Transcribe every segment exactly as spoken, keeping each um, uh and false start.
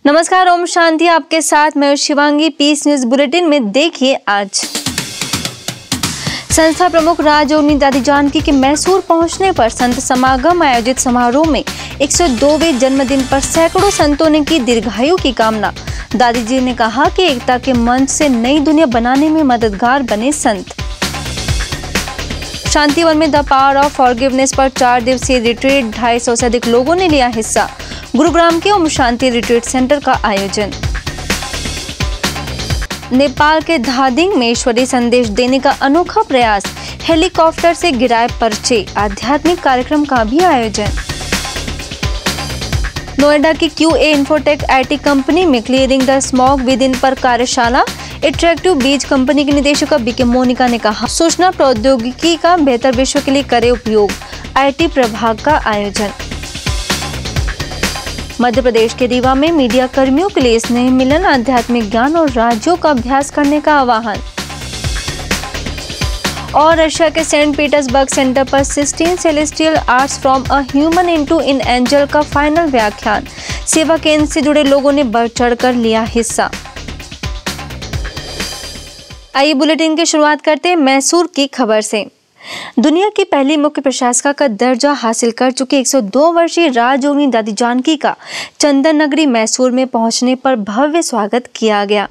नमस्कार, ओम शांति आपके साथ मैं शिवांगी। पीस न्यूज बुलेटिन में देखिए आज संस्था प्रमुख राजयोगिनी दादी जानकी के मैसूर पहुंचने पर संत समागम आयोजित समारोह में एक सौ दोवें जन्मदिन पर सैकड़ों संतों ने की दीर्घायु की कामना। दादी जी ने कहा कि एकता के मंच से नई दुनिया बनाने में मददगार बने संत। शांतिवन में द पावर ऑफ फॉरगिवनेस पर चार दिवसीय रिट्रीट, ढाई सौ से अधिक लोगों ने लिया हिस्सा। गुरुग्राम के ओम शांति रिट्रीट सेंटर का आयोजन। नेपाल के धादिंग में ईश्वरीय संदेश देने का अनोखा प्रयास, हेलीकॉप्टर से गिराए पर्चे, आध्यात्मिक कार्यक्रम का भी आयोजन। नोएडा की Q A infotech I T company में clearing the smog within पर कार्यशाला। एट्रैक्टिव बीज कंपनी की निदेशक बीके मोनिका ने कहा, सूचना प्रौद्योगिकी का बेहतर विश्व के लिए करे उपयोग, आई टी प्रभाग का आयोजन। मध्य प्रदेश के रीवा में मीडिया कर्मियों के लिए स्नेह मिलन, आध्यात्मिक ज्ञान और राज्यों का अभ्यास करने का आह्वान। और रशिया के सेंट पीटर्सबर्ग सेंटर पर sixteen celestial arts from a human into an angel का फाइनल व्याख्यान। सेवा केंद्र से जुड़े लोगों ने बढ़ चढ़कर लिया हिस्सा। आइए बुलेटिन की शुरुआत करते हैं मैसूर की खबर से। दुनिया की पहली मुख्य प्रशासिका का दर्जा हासिल कर चुकी एक सौ दो वर्षीय राजयोगिनी दादी जानकी का चंदन नगरी मैसूर में पहुंचने पर भव्य स्वागत किया गया।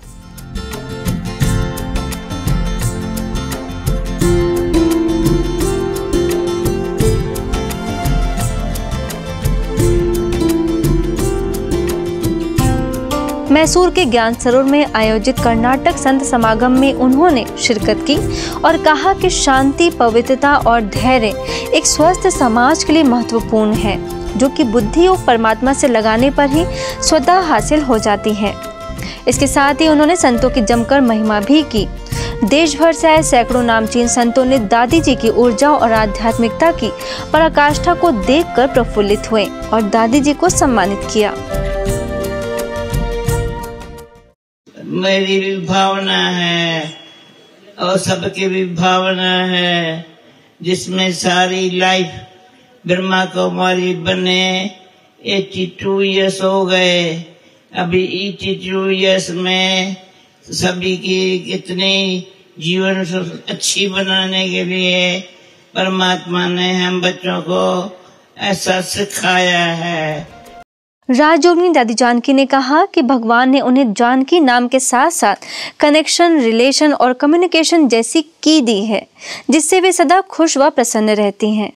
मैसूर के ज्ञान सरोवर में आयोजित कर्नाटक संत समागम में उन्होंने शिरकत की और कहा कि शांति, पवित्रता और धैर्य एक स्वस्थ समाज के लिए महत्वपूर्ण है, जो कि बुद्धि और परमात्मा से लगाने पर ही स्वतः हासिल हो जाती है। इसके साथ ही उन्होंने संतों की जमकर महिमा भी की। देश भर से आए सैकड़ों नामचीन संतों ने दादी जी की ऊर्जा और आध्यात्मिकता की पराकाष्ठा को देखकर प्रफुल्लित हुए और दादी जी को सम्मानित किया। मेरी भी भावना है और सबकी भी भावना है, जिसमें सारी लाइफ ब्रह्मा कुमारी बने। एटी टू ईयर्स हो गए। अभी एटी टू ईयर्स में सभी की कितनी जीवन अच्छी बनाने के लिए परमात्मा ने हम बच्चों को ऐसा सिखाया है। राजयोगिनी दादी जानकी ने कहा कि भगवान ने उन्हें जानकी नाम के साथ साथ कनेक्शन, रिलेशन और कम्युनिकेशन जैसी की दी है, जिससे वे सदा खुश व प्रसन्न रहती हैं।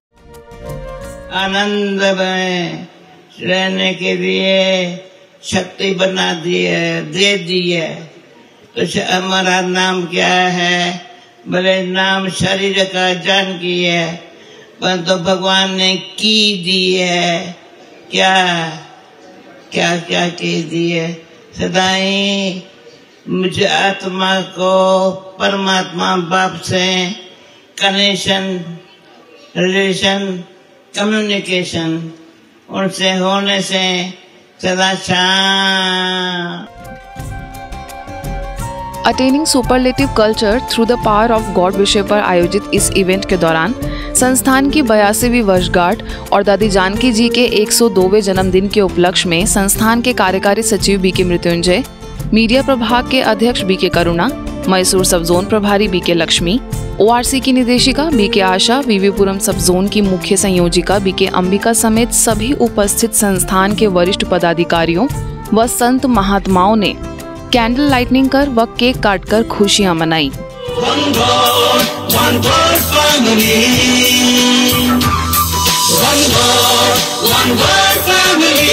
आनंद में रहने के लिए शक्ति बना दी है, दे दी है। तो हमारा नाम क्या है? भले नाम शरीर का जानकी है, परंतु तो भगवान ने की दी है। क्या क्या क्या कह दिए? सदाई मुझे आत्मा को परमात्मा बाप से कनेक्शन, रिलेशन, कम्युनिकेशन उनसे होने से सदा शांत। Attaining superlative culture through the power of God विषय पर आयोजित इस इवेंट के दौरान संस्थान की बयासीवीं वर्षगांठ और दादी जानकी जी के एक सौ दोवें जन्मदिन के उपलक्ष्य में संस्थान के कार्यकारी सचिव बीके मृत्युंजय, मीडिया प्रभाग के अध्यक्ष बीके करुणा, मैसूर सब जोन प्रभारी बीके लक्ष्मी, ओआरसी की निदेशिका बीके आशा, वीवीपुरम सब जोन की मुख्य संयोजिका बीके अंबिका समेत सभी उपस्थित संस्थान के वरिष्ठ पदाधिकारियों व संत महात्माओं ने कैंडल लाइटनिंग कर व केक काटकर खुशियां मनाई। One God, one God family. One God, one God family.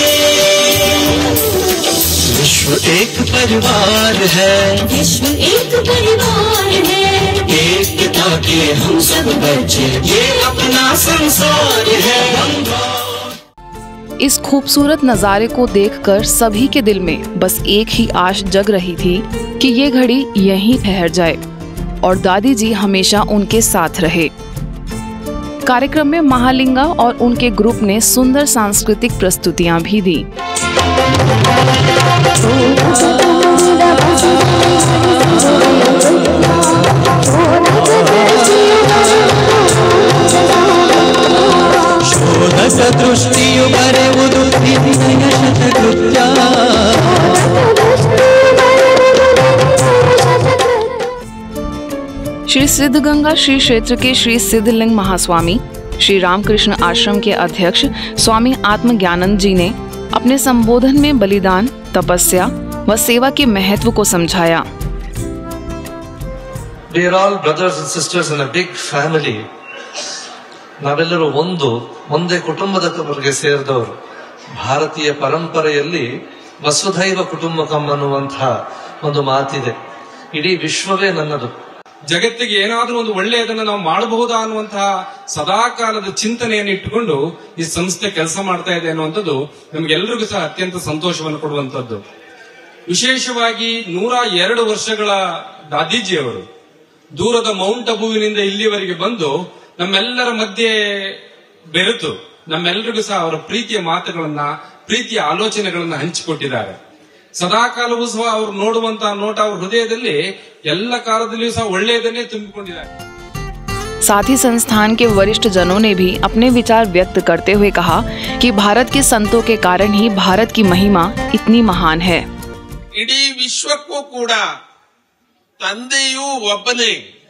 विश्व एक परिवार है, विश्व एक परिवार है, एक पिता के हम सब बच्चे, ये अपना संसार है। One God। इस खूबसूरत नज़ारे को देखकर सभी के दिल में बस एक ही आश जग रही थी कि ये घड़ी यहीं ठहर जाए और दादी जी हमेशा उनके साथ रहे। कार्यक्रम में महालिंगा और उनके ग्रुप ने सुंदर सांस्कृतिक प्रस्तुतियां भी दी। ಶೋಧಕ ದೃಷ್ಟಿಯು ಬರೆವುದು ದಿವ್ಯ ಶತಕೃತ್ಯ श्री सिद्धगंगा श्री क्षेत्र के श्री सिद्धलिंग महास्वामी श्री रामकृष्ण आश्रम के अध्यक्ष स्वामी आत्मज्ञानंद जी ने अपने संबोधन में बलिदान, तपस्या व सेवा के महत्व को समझाया। We are all brothers and sisters in a big family. ನಾವೆಲ್ಲರೂ ಒಂದು ಒಂದೇ ಕುಟುಂಬದವರೆಗೆ ಸೇರಿದವರು. ಭಾರತೀಯ ಪರಂಪರೆಯಲ್ಲಿ ವಸುಧೈವ ಕುಟುಂಬಕಂ ಅನ್ನುವಂತಹ ಒಂದು ಮಾತಿದೆ. ಇಡೀ ವಿಶ್ವವೇ ನನ್ನದು. ಜಗತ್ತಿಗೆ ಏನಾದ್ರೂ ಒಂದು ಒಳ್ಳೆಯದನ್ನ ನಾವು ಮಾಡಬಹುದಾ ಅನ್ನುವಂತಹ ಸದಾಕಾಲದ ಚಿಂತನೆಯನ್ನು ಇಟ್ಟುಕೊಂಡು ಈ ಸಂಸ್ಥೆ ಕೆಲಸ ಮಾಡ್ತಾ ಇದೆ ಅನ್ನುವಂಥದ್ದು ನಮ್ಗೆಲ್ಲರಿಗೂ ಸಹ ಅತ್ಯಂತ ಸಂತೋಷವನ್ನು ಕೊಡುವಂತದ್ದು. ವಿಶೇಷವಾಗಿ ನೂರ ಎರಡು ವರ್ಷಗಳ ದಾದೀಜಿಯವರು ದೂರದ ಮೌಂಟ್ ಅಬುವಿನಿಂದ ಇಲ್ಲಿವರೆಗೆ ಬಂದು ನಮ್ಮೆಲ್ಲರ ಮಧ್ಯೆ ಬೆರೆತು ನಮ್ಮೆಲ್ಲರಿಗೂ ಸಹ ಅವರ ಪ್ರೀತಿಯ ಮಾತುಗಳನ್ನ, ಪ್ರೀತಿಯ ಆಲೋಚನೆಗಳನ್ನ ಹಂಚಿಕೊಟ್ಟಿದ್ದಾರೆ. ಸದಾಕಾಲವೂ ಸಹ ಅವರು ನೋಡುವಂತಹ ನೋಟ ಅವ್ರ ಹೃದಯದಲ್ಲಿ ಎಲ್ಲ ಕಾಲದಲ್ಲಿಯೂ ಸಹ ಒಳ್ಳೆಯದನ್ನೇ ತುಂಬಿಕೊಂಡಿದ್ದಾರೆ. साथ ही संस्थान के वरिष्ठ जनों ने भी अपने विचार व्यक्त करते हुए कहा कि भारत के संतों के कारण ही भारत की महिमा इतनी महान है. ಇಡೀ ವಿಶ್ವಕ್ಕೂ ಕೂಡ ತಂದೆಯೂ ಒಬ್ಬನೇ,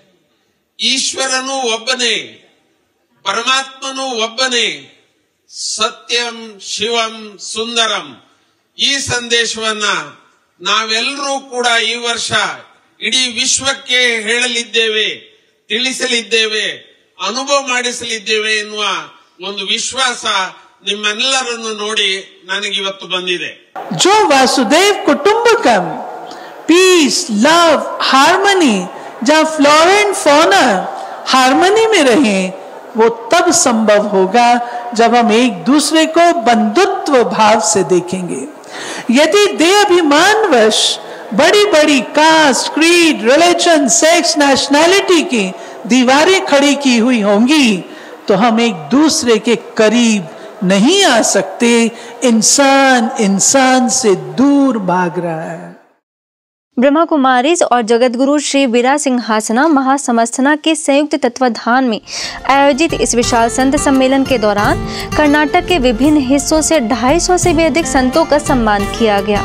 ಈಶ್ವರನೂ ಒಬ್ಬನೇ, ಪರಮಾತ್ಮನೂ ಒಬ್ಬನೇ, ಸತ್ಯಂ ಶಿವಂ ಸುಂದರಂ. ಈ ಸಂದೇಶವನ್ನ ನಾವೆಲ್ಲರೂ ಕೂಡ ಈ ವರ್ಷ ಇಡೀ ವಿಶ್ವಕ್ಕೆ ಹೇಳಲಿದ್ದೇವೆ, ತಿಳಿಸಲಿದ್ದೇವೆ, ಅನುಭವ ಮಾಡಿಸಲಿದ್ದೇವೆ ಎನ್ನುವ ಒಂದು ವಿಶ್ವಾಸ ನಿಮ್ಮೆಲ್ಲರನ್ನು ನೋಡಿ ನನಗಿವತ್ತು ಬಂದಿದೆ. जो वासुदेव कुटुंबकम, पीस, लव, हार्मनी, जहाँ फ्लोरा एंड फौना हार्मनी में रहें, वो तब संभव होगा जब हम एक दूसरे को बंधुत्व भाव से देखेंगे. यदि देह अभिमानवश बड़ी बड़ी caste, creed, religion, sex, nationality की दीवारें खड़ी की हुई होंगी तो हम एक दूसरे के करीब नहीं आ सकते. इंसान इंसान से दूर भाग रहा है. ब्रह्मा कुमारीज और जगतगुरु श्री वीरा सिंहासना महासमस्थना के संयुक्त तत्वाधान में आयोजित इस विशाल संत सम्मेलन के दौरान कर्नाटक के विभिन्न हिस्सों से ढाई सौ से भी अधिक संतों का सम्मान किया गया.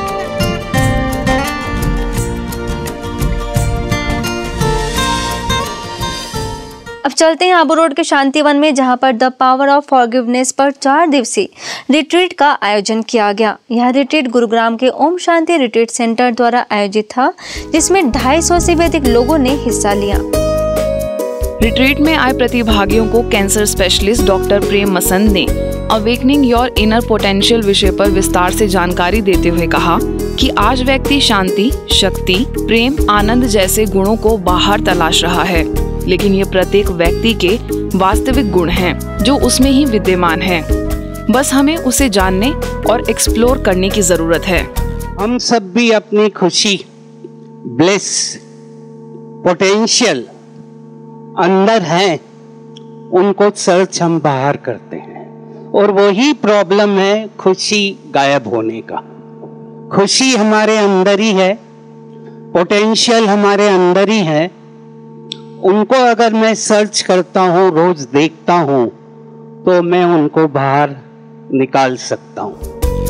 अब चलते हैं आबू रोड के शांतिवन में, जहां पर द पावर ऑफ फॉरगिवनेस पर चार दिवसीय रिट्रीट का आयोजन किया गया. यह रिट्रीट गुरुग्राम के ओम शांति रिट्रीट सेंटर द्वारा आयोजित था, जिसमें ढाई सौ से भी अधिक लोगों ने हिस्सा लिया. रिट्रीट में आए प्रतिभागियों को cancer specialist doctor Prem Masand ने अवेकनिंग योर इनर पोटेंशियल विषय पर विस्तार से जानकारी देते हुए कहा कि आज व्यक्ति शांति, शक्ति, प्रेम, आनंद जैसे गुणों को बाहर तलाश रहा है, लेकिन ये प्रत्येक व्यक्ति के वास्तविक गुण हैं जो उसमें ही विद्यमान हैं. बस हमें उसे जानने और एक्सप्लोर करने की जरूरत है. हम सब भी अपनी खुशी, ब्लेस, पोटेंशियल अंदर है, उनको सर्च हम बाहर करते हैं, और वही प्रॉब्लम है खुशी गायब होने का. खुशी हमारे अंदर ही है, पोटेंशियल हमारे अंदर ही है. उनको अगर मैं सर्च करता हूँ, रोज देखता हूँ, तो मैं उनको बाहर निकाल सकता हूँ.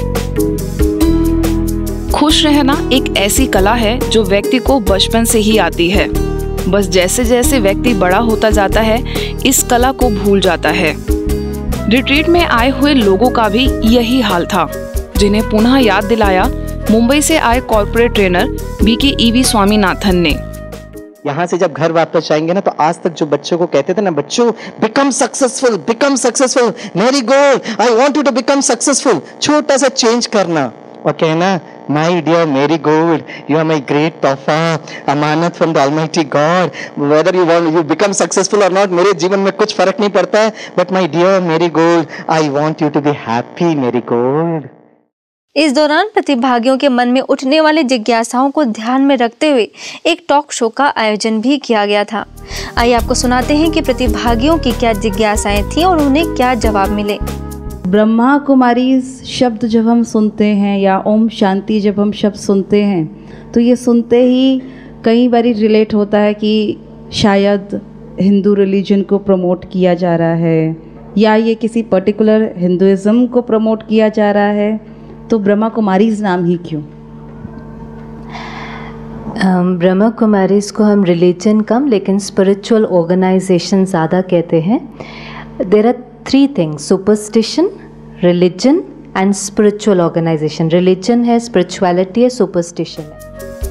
खुश रहना एक ऐसी कला है जो व्यक्ति को बचपन से ही आती है. बस जैसे जैसे व्यक्ति बड़ा होता जाता है इस कला को भूल जाता है. रिट्रीट में आए हुए लोगों का भी यही हाल था, जिन्हें पुनः याद दिलाया मुंबई से आए corporate trainer B K E V Swaminathan ने. यहाँ से जब घर वापस जाएंगे ना, तो आज तक जो बच्चों को कहते थे ना, बच्चों बिकम सक्सेसफुल, बिकम सक्सेसफुल, मेरी goal, I want you to become successful, छोटा सा चेंज करना और कहना my dear marigold, you are my great तोहफा, अमानत from the almighty God. Whether you want you become successful और नॉट, मेरे जीवन में कुछ फर्क नहीं पड़ता है, but my dear marigold, I want you to be happy marigold. इस दौरान प्रतिभागियों के मन में उठने वाली जिज्ञासाओं को ध्यान में रखते हुए एक टॉक शो का आयोजन भी किया गया था. आइए आपको सुनाते हैं कि प्रतिभागियों की क्या जिज्ञासाएं थीं और उन्हें क्या जवाब मिले. ब्रह्मा कुमारी शब्द जब हम सुनते हैं या ओम शांति जब हम शब्द सुनते हैं, तो ये सुनते ही कई बार रिलेट होता है कि शायद हिंदू रिलीजन को प्रमोट किया जा रहा है या ये किसी पर्टिकुलर हिंदुइज्म को प्रमोट किया जा रहा है. तो ब्रह्मा कुमारीज नाम ही क्यों? ब्रह्मा कुमारीज को हम रिलीजन कम लेकिन स्पिरिचुअल ऑर्गेनाइजेशन ज़्यादा कहते हैं। There are three things, superstition, religion and spiritual organisation. Religion है, स्पिरिचुअलिटी है, सुपरस्टिशन है।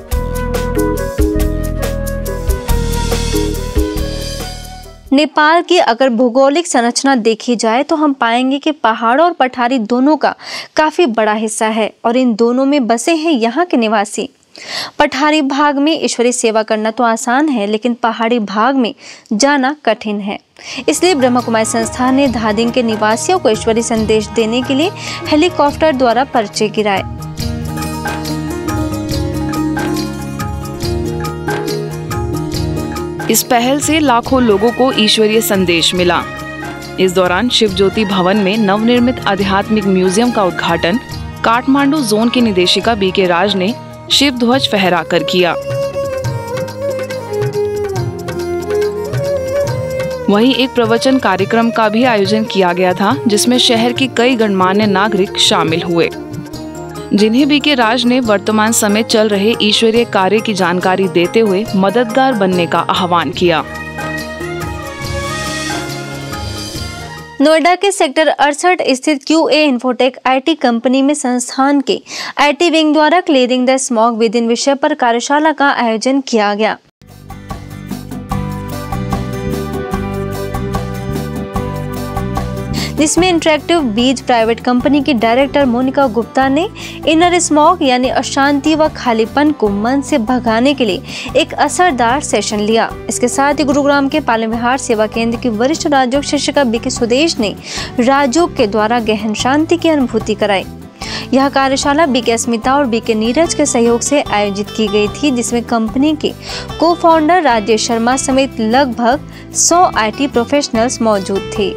नेपाल की अगर भौगोलिक संरचना देखी जाए तो हम पाएंगे कि पहाड़ों और पठारी दोनों का काफ़ी बड़ा हिस्सा है और इन दोनों में बसे हैं यहाँ के निवासी। पठारी भाग में ईश्वरीय सेवा करना तो आसान है, लेकिन पहाड़ी भाग में जाना कठिन है। इसलिए ब्रह्मा कुमारी संस्थान ने धादिंग के निवासियों को ईश्वरीय संदेश देने के लिए हेलीकॉप्टर द्वारा पर्चे गिराए। इस पहल से लाखों लोगों को ईश्वरीय संदेश मिला। इस दौरान शिव ज्योति भवन में नवनिर्मित आध्यात्मिक म्यूजियम का उद्घाटन काठमांडू जोन की निदेशिका बी के राज ने शिव ध्वज फहरा कर किया। वहीं एक प्रवचन कार्यक्रम का भी आयोजन किया गया था, जिसमें शहर के कई गणमान्य नागरिक शामिल हुए, जिन्हें बी के राज ने वर्तमान समय चल रहे ईश्वरीय कार्य की जानकारी देते हुए मददगार बनने का आह्वान किया। नोएडा के सेक्टर अड़सठ स्थित क्यूए इन्फोटेक आईटी कंपनी में संस्थान के आईटी विंग द्वारा clearing the smog within विषय पर कार्यशाला का आयोजन किया गया। जिसमें इंटरैक्टिव बीज प्राइवेट कंपनी की डायरेक्टर मोनिका गुप्ता ने इनर स्मॉग यानी अशांति व खालीपन को मन से भगाने के लिए एक असरदार सेशन लिया। इसके साथ ही गुरुग्राम के पालन विहार सेवा केंद्र की वरिष्ठ राजयोग शिक्षिका बीके सुदेश ने राजयोग के द्वारा गहन शांति की अनुभूति कराई। यह कार्यशाला बीके अस्मिता और बीके नीरज के सहयोग से आयोजित की गई थी, जिसमें कंपनी के को फाउंडर राजेश शर्मा समेत लगभग सौ आईटी प्रोफेशनल्स मौजूद थे।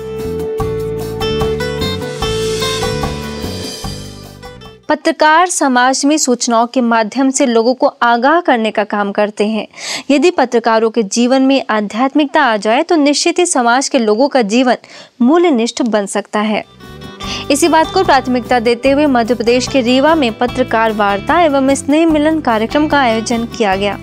पत्रकार समाज में सूचनाओं के माध्यम से लोगों को आगाह करने का काम करते हैं। यदि पत्रकारों के जीवन में आध्यात्मिकता आ जाए तो निश्चित ही समाज के लोगों का जीवन मूल्यनिष्ठ बन सकता है। इसी बात को प्राथमिकता देते हुए मध्य प्रदेश के रीवा में पत्रकार वार्ता एवं स्नेह मिलन कार्यक्रम का आयोजन किया गया।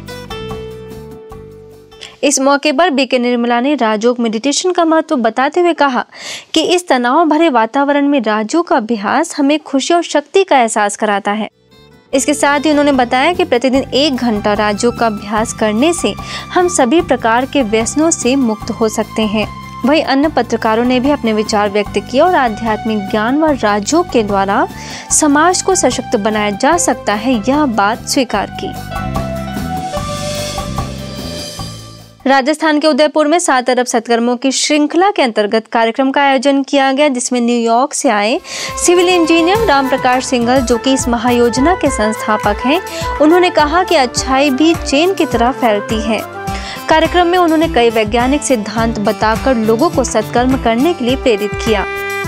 इस मौके पर बीके निर्मला ने राजयोग मेडिटेशन का महत्व बताते हुए कहा कि इस तनाव भरे वातावरण में राजयोग का अभ्यास हमें खुशी और शक्ति का एहसास कराता है। इसके साथ ही उन्होंने बताया कि प्रतिदिन एक घंटा राजयोग का अभ्यास करने से हम सभी प्रकार के व्यसनों से मुक्त हो सकते हैं। वहीं अन्य पत्रकारों ने भी अपने विचार व्यक्त किए और आध्यात्मिक ज्ञान व राजयोग के द्वारा समाज को सशक्त बनाया जा सकता है, यह बात स्वीकार की। राजस्थान के उदयपुर में सात अरब सत्कर्मों की श्रृंखला के अंतर्गत कार्यक्रम का आयोजन किया गया, जिसमें न्यूयॉर्क से आए सिविल इंजीनियर राम प्रकाश सिंघल, जो कि इस महायोजना के संस्थापक हैं, उन्होंने कहा कि अच्छाई भी चेन की तरह फैलती है। कार्यक्रम में उन्होंने कई वैज्ञानिक सिद्धांत बताकर लोगों को सत्कर्म करने के लिए प्रेरित किया।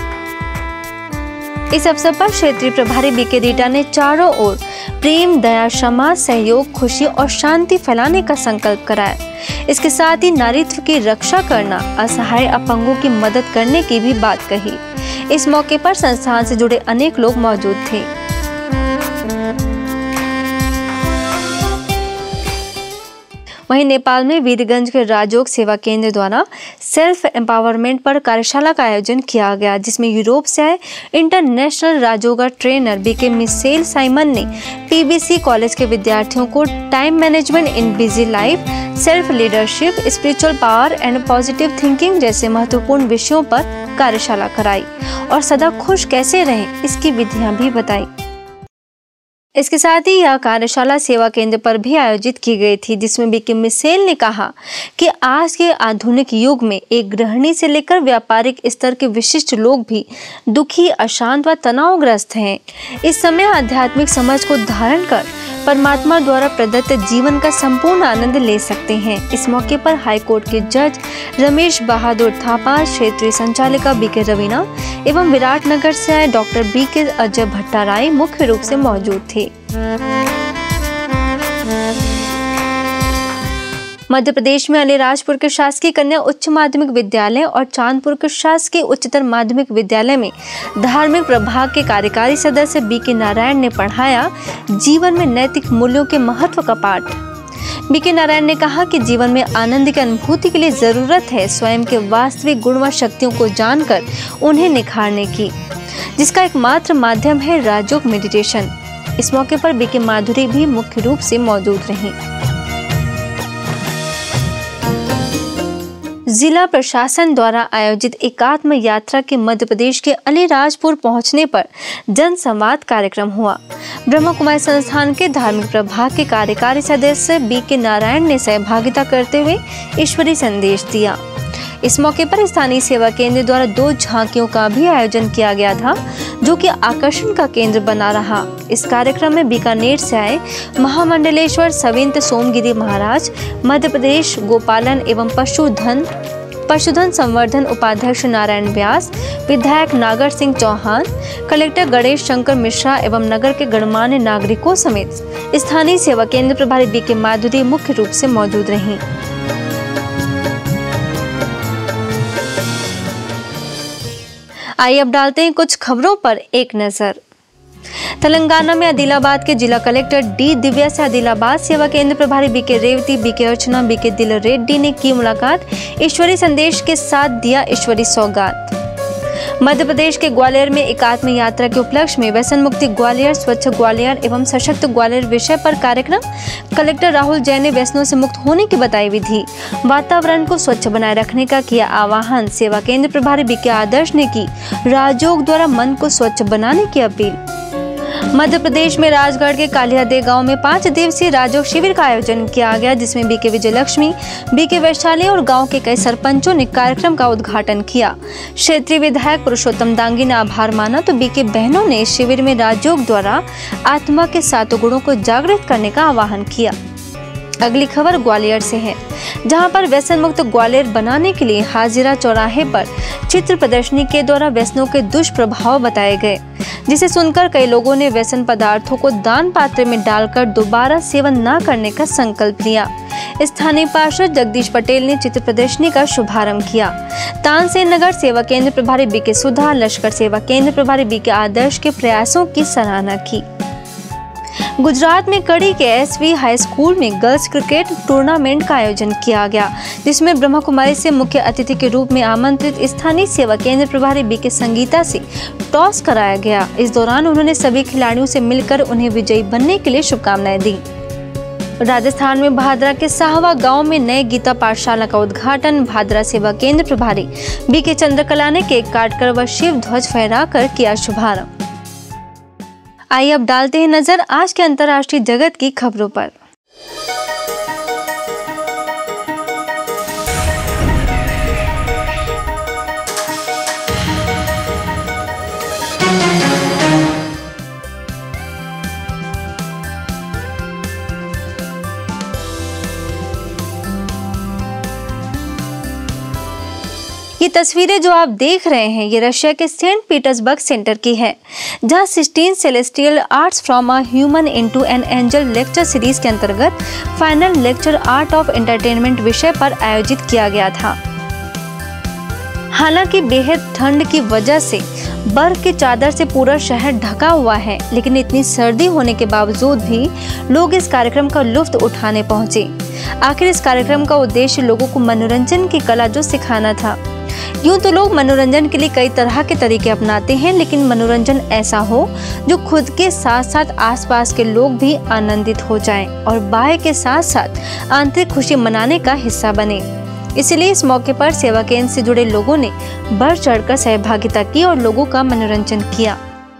इस अवसर पर क्षेत्रीय प्रभारी बीके रीटा ने चारों ओर प्रेम, दया, क्षमा, सहयोग, खुशी और शांति फैलाने का संकल्प कराया। इसके साथ ही नारीत्व की रक्षा करना, असहाय अपंगों की मदद करने की भी बात कही। इस मौके पर संस्थान से जुड़े अनेक लोग मौजूद थे। वहीं नेपाल में वीरगंज के राजयोग सेवा केंद्र द्वारा सेल्फ एम्पावरमेंट पर कार्यशाला का आयोजन किया गया, जिसमें यूरोप से आए international Rajyoga trainer B K Michelle Simon ने पीबीसी कॉलेज के विद्यार्थियों को time management in busy life, self leadership, spiritual power and positive thinking जैसे महत्वपूर्ण विषयों पर कार्यशाला कराई और सदा खुश कैसे रहें इसकी विधियां भी बताई। इसके साथ ही यह कार्यशाला सेवा केंद्र पर भी आयोजित की गई थी, जिसमें बीके मिसेल ने कहा कि आज के आधुनिक युग में एक गृहिणी से लेकर व्यापारिक स्तर के विशिष्ट लोग भी दुखी, अशांत व तनावग्रस्त हैं। इस समय आध्यात्मिक समझ को धारण कर परमात्मा द्वारा प्रदत्त जीवन का संपूर्ण आनंद ले सकते हैं। इस मौके पर हाईकोर्ट के जज रमेश बहादुर थापा, क्षेत्रीय संचालिका बीके रवीना एवं विराटनगर से आए डॉक्टर बीके अजय भट्टाराय मुख्य रूप से मौजूद थे। मध्य प्रदेश में अलीराजपुर के शासकीय कन्या उच्च माध्यमिक विद्यालय और चांदपुर के शासकीय उच्चतर माध्यमिक विद्यालय में धार्मिक प्रभाग के कार्यकारी सदस्य बीके नारायण ने पढ़ाया जीवन में नैतिक मूल्यों के महत्व का पाठ। बीके नारायण ने कहा कि जीवन में आनंद की अनुभूति के लिए जरूरत है स्वयं के वास्तविक गुण व शक्तियों को जानकर उन्हें निखारने की, जिसका एकमात्र माध्यम है राजयोग मेडिटेशन। इस मौके पर बीके माधुरी भी मुख्य रूप से मौजूद रहीं। जिला प्रशासन द्वारा आयोजित एकात्म यात्रा के मध्य प्रदेश के अलीराजपुर पहुंचने पर जन संवाद कार्यक्रम हुआ। ब्रह्मा कुमारी संस्थान के धार्मिक प्रभाग के कार्यकारी सदस्य बीके नारायण ने सहभागिता करते हुए ईश्वरी संदेश दिया। इस मौके पर स्थानीय सेवा केंद्र द्वारा दो झांकियों का भी आयोजन किया गया था, जो कि आकर्षण का केंद्र बना रहा। इस कार्यक्रम में बीकानेर से आए महामंडलेश्वर सविंत सोमगिरी महाराज, मध्य प्रदेश गोपालन एवं पशुधन पशुधन संवर्धन उपाध्यक्ष नारायण व्यास, विधायक नागर सिंह चौहान, कलेक्टर गणेश शंकर मिश्रा एवं नगर के गणमान्य नागरिकों समेत स्थानीय सेवा केंद्र प्रभारी बीके माधुरी मुख्य रूप से मौजूद रहीं। आइए अब डालते हैं कुछ खबरों पर एक नजर। तेलंगाना में आदिलाबाद के जिला कलेक्टर डी दिव्या से आदिलाबाद सेवा केंद्र प्रभारी B K Revati, B K Archana, B K Dil Reddy ने की मुलाकात। ईश्वरी संदेश के साथ दिया ईश्वरी सौगात। मध्य प्रदेश के ग्वालियर में एकात्म यात्रा के उपलक्ष्य में व्यसन मुक्ति ग्वालियर, स्वच्छ ग्वालियर एवं सशक्त ग्वालियर विषय पर कार्यक्रम। कलेक्टर राहुल जैन ने व्यसनों से मुक्त होने की बताई विधि। वातावरण को स्वच्छ बनाए रखने का किया आह्वान। सेवा केंद्र प्रभारी बीके आदर्श ने की राजयोग द्वारा मन को स्वच्छ बनाने की अपील। मध्य प्रदेश में राजगढ़ के कालियादे गांव में पांच दिवसीय राजयोग शिविर का आयोजन किया गया, जिसमें बीके विजयलक्ष्मी, बीके वैशाली और गांव के कई सरपंचों ने कार्यक्रम का उद्घाटन किया। क्षेत्रीय विधायक पुरुषोत्तम दांगी ने आभार माना तो बीके बहनों ने शिविर में राजयोग द्वारा आत्मा के सातों गुणों को जागृत करने का आह्वान किया। अगली खबर ग्वालियर से है, जहां पर व्यसन मुक्त ग्वालियर बनाने के लिए हाजिरा चौराहे पर चित्र प्रदर्शनी के द्वारा व्यसनों के दुष्प्रभाव बताए गए, जिसे सुनकर कई लोगों ने व्यसन पदार्थों को दान पात्र में डालकर दोबारा सेवन न करने का संकल्प लिया। स्थानीय पार्षद जगदीश पटेल ने चित्र प्रदर्शनी का शुभारंभ किया। तानसेन नगर सेवा केंद्र प्रभारी बीके सुधा, लश्कर सेवा केंद्र प्रभारी बीके आदर्श के प्रयासों की सराहना की। गुजरात में कड़ी के एसवी हाई स्कूल में गर्ल्स क्रिकेट टूर्नामेंट का आयोजन किया गया, जिसमें ब्रह्मा कुमारी से मुख्य अतिथि के रूप में आमंत्रित स्थानीय सेवा केंद्र प्रभारी बीके संगीता से टॉस कराया गया। इस दौरान उन्होंने सभी खिलाड़ियों से मिलकर उन्हें विजयी बनने के लिए शुभकामनाएं दी। राजस्थान में भादरा के साहवा गांव में नए गीता पाठशाला का उद्घाटन भादरा सेवा केंद्र प्रभारी बीके चंद्रकला ने केक काटकर व शिव ध्वज फहराकर किया शुभारंभ। आइए अब डालते हैं नजर आज के अंतर्राष्ट्रीय जगत की खबरों पर। ये तस्वीरें जो आप देख रहे हैं ये रशिया के सेंट पीटर्सबर्ग सेंटर की है, जहां sixteen celestial arts from a human into an angel lecture series के अंतर्गत final lecture art of entertainment विषय पर आयोजित किया गया था। हालांकि बेहद ठंड की वजह से बर्फ की चादर से पूरा शहर ढका हुआ है, लेकिन इतनी सर्दी होने के बावजूद भी लोग इस कार्यक्रम का लुत्फ उठाने पहुंचे। आखिर इस कार्यक्रम का उद्देश्य लोगों को मनोरंजन की कला जो सिखाना था। यूं तो लोग मनोरंजन के लिए कई तरह के तरीके अपनाते हैं, लेकिन मनोरंजन ऐसा हो जो खुद के साथ साथ आसपास के लोग भी आनंदित हो जाएं और बाह्य के साथ साथ आंतरिक खुशी मनाने का हिस्सा बने। इसलिए इस मौके पर सेवा केंद्र से जुड़े लोगों ने बढ़ चढ़कर सहभागिता की और लोगों का मनोरंजन किया।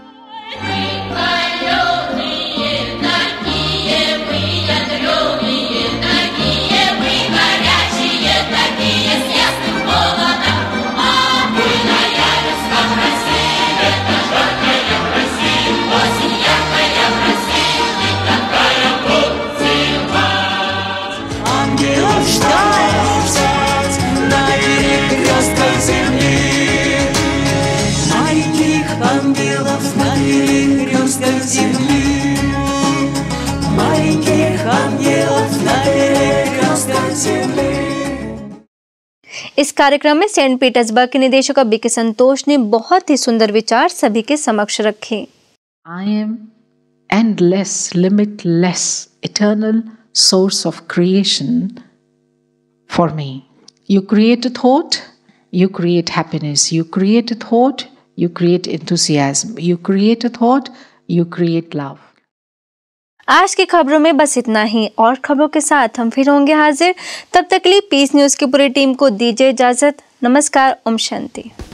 इस कार्यक्रम में सेंट पीटर्सबर्ग के निदेशक बीके संतोष ने बहुत ही सुंदर विचार सभी के समक्ष रखे। I am endless, limitless, eternal, source of creation for me. You create a thought, you create happiness. You create a thought, you create enthusiasm. You create a thought, you create love. आज की खबरों में बस इतना ही। और खबरों के साथ हम फिर होंगे हाजिर। तब तक के लिए पीस न्यूज़ की पूरी टीम को दीजिए इजाजत। नमस्कार। ओम शांति।